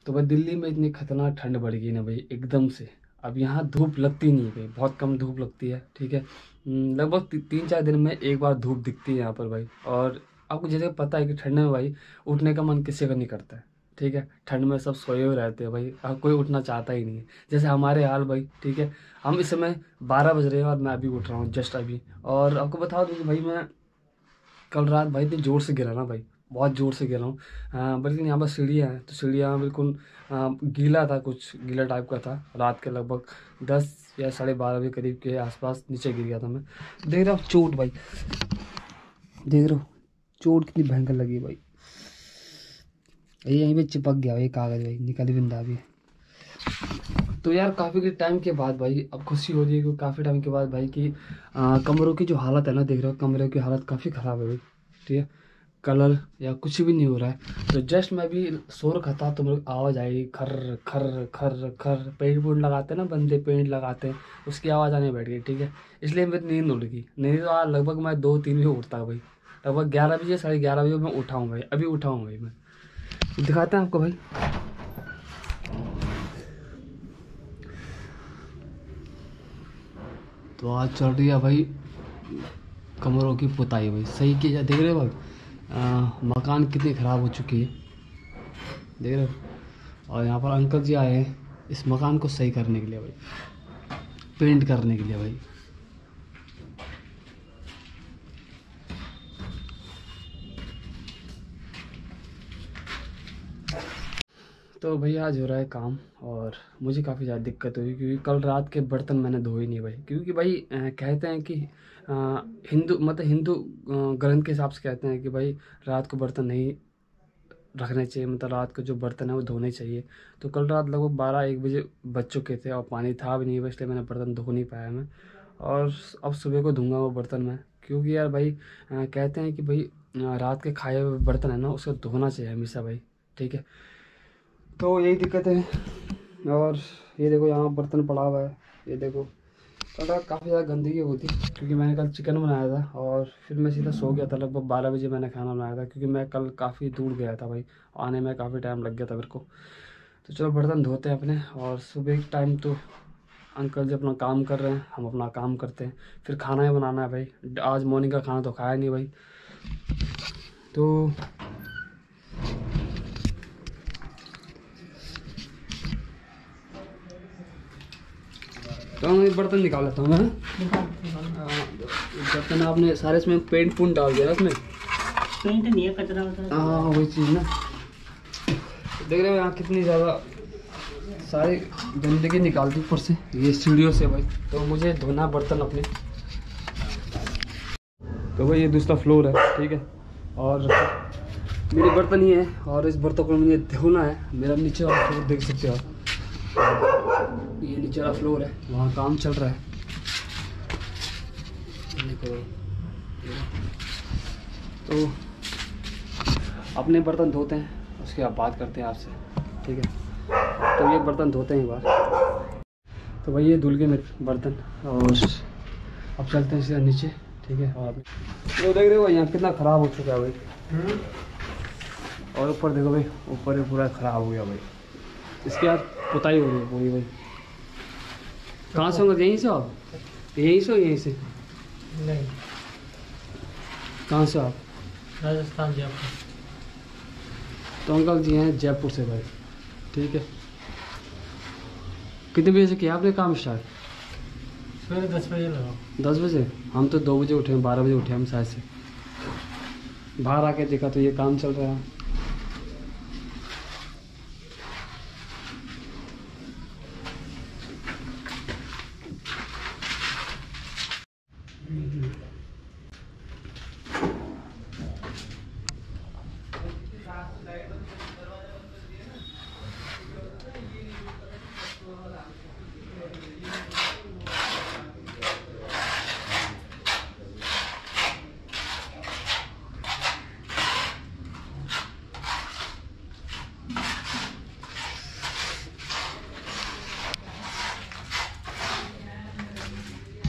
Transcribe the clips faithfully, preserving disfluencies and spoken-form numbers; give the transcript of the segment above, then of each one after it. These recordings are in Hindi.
तो भाई दिल्ली में इतनी खतरनाक ठंड बढ़ गई ना भाई एकदम से। अब यहाँ धूप लगती नहीं है भाई, बहुत कम धूप लगती है, ठीक है। हम्म, लगभग ती, तीन चार दिन में एक बार धूप दिखती है यहाँ पर भाई। और आपको जैसे पता है कि ठंड में भाई उठने का मन किसी का नहीं करता है, ठीक है। ठंड में सब सोए हुए रहते हैं भाई, अब कोई उठना चाहता ही नहीं है। जैसे हमारे हाल भाई, ठीक है। हम इस समय बारह बज रहे हैं और मैं अभी उठ रहा हूँ, जस्ट अभी। और आपको बता दूँ कि भाई मैं कल रात भाई इतनी ज़ोर से गिरा ना भाई, बहुत ज़ोर से गिरा हूँ। अ, बल्कि यहाँ पर सीढ़ियाँ हैं तो सीढ़ियाँ बिल्कुल अ, गीला था, कुछ गीला टाइप का था। रात के लगभग दस या साढ़े बारह बजे करीब के आसपास नीचे गिर गया था मैं। देख रहा हूँ चोट भाई, देख रहा हूँ चोट कितनी भयंकर लगी भाई। ये यहीं पे चिपक गया भाई कागज़ भाई, निकल बिंदा भी। तो यार काफ़ी टाइम के बाद भाई अब खुशी हो रही है, क्योंकि काफ़ी टाइम के बाद भाई कि अ, कमरों की जो हालत है ना, देख रहे हो कमरों की हालत काफ़ी ख़राब है भाई, ठीक है। कलर या कुछ भी नहीं हो रहा है। तो जस्ट मैं भी सो रखा था तो मेरे को आवाज़ आई, खर खर खर खर। पेंट पूंट लगाते हैं ना बंदे, पेंट लगाते हैं, उसकी आवाज़ आने बैठ गई, ठीक है। इसलिए मेरी नींद उड़ गई। नींद तो आज लगभग मैं दो तीन बजे उठता भाई, लगभग ग्यारह बजे साढ़े ग्यारह बजे मैं उठा हूँ भाई, अभी उठा हूँ भाई मैं। दिखाते हैं आपको भाई। तो आज चल रही है भाई कमरों की पुताई भाई, सही की जा, देख रहे हो भाई आ, मकान कितनी ख़राब हो चुकी है, देख रहे हो। और यहाँ पर अंकल जी आए हैं इस मकान को सही करने के लिए भाई, पेंट करने के लिए भाई। तो भैया आज हो रहा है काम और मुझे काफ़ी ज़्यादा दिक्कत हुई, क्योंकि कल रात के बर्तन मैंने धोए नहीं भाई। क्योंकि भाई अ, कहते हैं कि अ, हिंदू मतलब हिंदू अ, ग्रंथ के हिसाब से कहते हैं कि भाई रात को बर्तन नहीं रखने चाहिए, मतलब रात को जो बर्तन है वो धोने चाहिए। तो कल रात लगभग बारह एक बजे बज चुके थे और पानी था भी नहीं भाई, इसलिए मैंने बर्तन धो नहीं पाया मैं। और अब सुबह को धोऊंगा वो बर्तन मैं, क्योंकि यार भाई अ, कहते हैं कि भाई अ, रात के खाए हुए बर्तन है ना उसको धोना चाहिए हमेशा भाई, ठीक है। तो यही दिक्कत है। और ये देखो यहाँ बर्तन पड़ा हुआ है, ये देखो। कल रात काफ़ी ज़्यादा गंदगी हुई थी, क्योंकि मैंने कल चिकन बनाया था और फिर मैं सीधा सो गया था। लगभग बारह बजे मैंने खाना बनाया था, क्योंकि मैं कल काफ़ी दूर गया था भाई, आने में काफ़ी टाइम लग गया था मेरे को। तो चलो बर्तन धोते हैं अपने, और सुबह के टाइम तो अंकल जी अपना काम कर रहे हैं, हम अपना काम करते हैं। फिर खाना ही बनाना है भाई, आज मॉर्निंग का खाना तो खाया नहीं भाई। तो तो मैं बर्तन निकाल लेता हूँ मैं। हाँ, बर्तन आपने सारे इसमें पेंट पूंट डाल दिया इसमें। पेंट नहीं है, कचरा वचरा। हाँ वही चीज़ ना, देख रहे हो यहाँ कितनी ज़्यादा सारी गंदगी निकालती ऊपर से ये सीढ़ियों से भाई। तो मुझे धोना बर्तन अपने। तो भाई ये दूसरा फ्लोर है, ठीक है। और मेरे बर्तन ही है और इस बर्तन को मुझे धोना है। मेरा नीचे वाला फ्लोर देख सकते हो आप, ये नीचे वाला फ्लोर है, वहाँ काम चल रहा है। तो अपने बर्तन धोते हैं, उसके बाद बात करते हैं आपसे, ठीक है। तो ये बर्तन धोते हैं एक बार। तो भाई ये धुल के मेरे बर्तन, और अब चलते हैं सीधा नीचे, ठीक है। और तो देख रहे हो यहाँ कितना ख़राब हो चुका है भाई। और ऊपर देखो भाई, ऊपर भी पूरा ख़राब हो गया भाई। इसके बाद पुताई हो गई पूरी भाई। कहाँ से होंगे, यहीं से आप? यहीं से हो यहीं से? नहीं, कहाँ से आप? राजस्थान जयपुर। तो अंकल जी हैं जयपुर से भाई, ठीक है। कितने बजे से किया आपने काम स्टार्ट? सवेरे दस बजे लगाओ। दस बजे? हम तो दो बजे उठे हैं, बारह बजे उठे हम शायद से। बाहर आके देखा तो ये काम चल रहा है।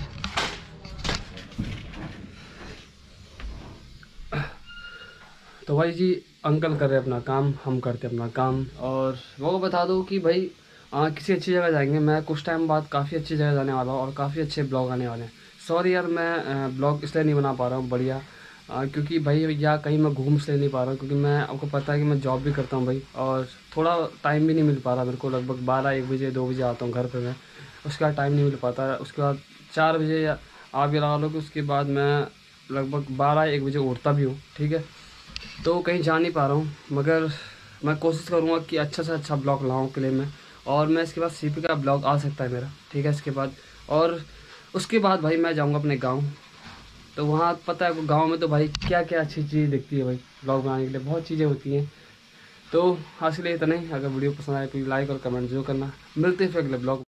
तो भाई जी अंकल कर रहे अपना काम, हम करते अपना काम। और वो बता दो कि भाई आ, किसी अच्छी जगह जाएंगे। मैं कुछ टाइम बाद काफ़ी अच्छी जगह जाने वाला हूँ और काफ़ी अच्छे ब्लॉग आने वाले हैं। सॉरी यार मैं ब्लॉग इसलिए नहीं बना पा रहा हूँ बढ़िया, आ, क्योंकि भाई या कहीं मैं घूम इसलिए नहीं पा रहा हूँ, क्योंकि मैं आपको पता है कि मैं जॉब भी करता हूँ भाई, और थोड़ा टाइम भी नहीं मिल पा रहा मेरे को। लगभग बारह एक बजे दो बजे आता हूँ घर पे मैं, उसके बाद टाइम नहीं मिल पाता। उसके बाद चार बजे या आप ये लगा लो कि उसके बाद मैं लगभग बारह एक बजे उठता भी हूँ, ठीक है। तो कहीं जा नहीं पा रहा हूँ, मगर मैं कोशिश करूँगा कि अच्छा से अच्छा ब्लॉग लाऊँ के लिए मैं। और मैं इसके बाद सीपी का ब्लॉग आ सकता है मेरा, ठीक है, इसके बाद। और उसके बाद भाई मैं जाऊँगा अपने गांव। तो वहाँ पता है गांव में तो भाई क्या क्या अच्छी चीज़ दिखती है भाई, ब्लॉग बनाने के लिए बहुत चीज़ें होती हैं। तो आज के लिए इतना ही। अगर वीडियो पसंद आए तो लाइक और कमेंट जरूर करना। मिलते हैं फिर अगले ब्लॉग।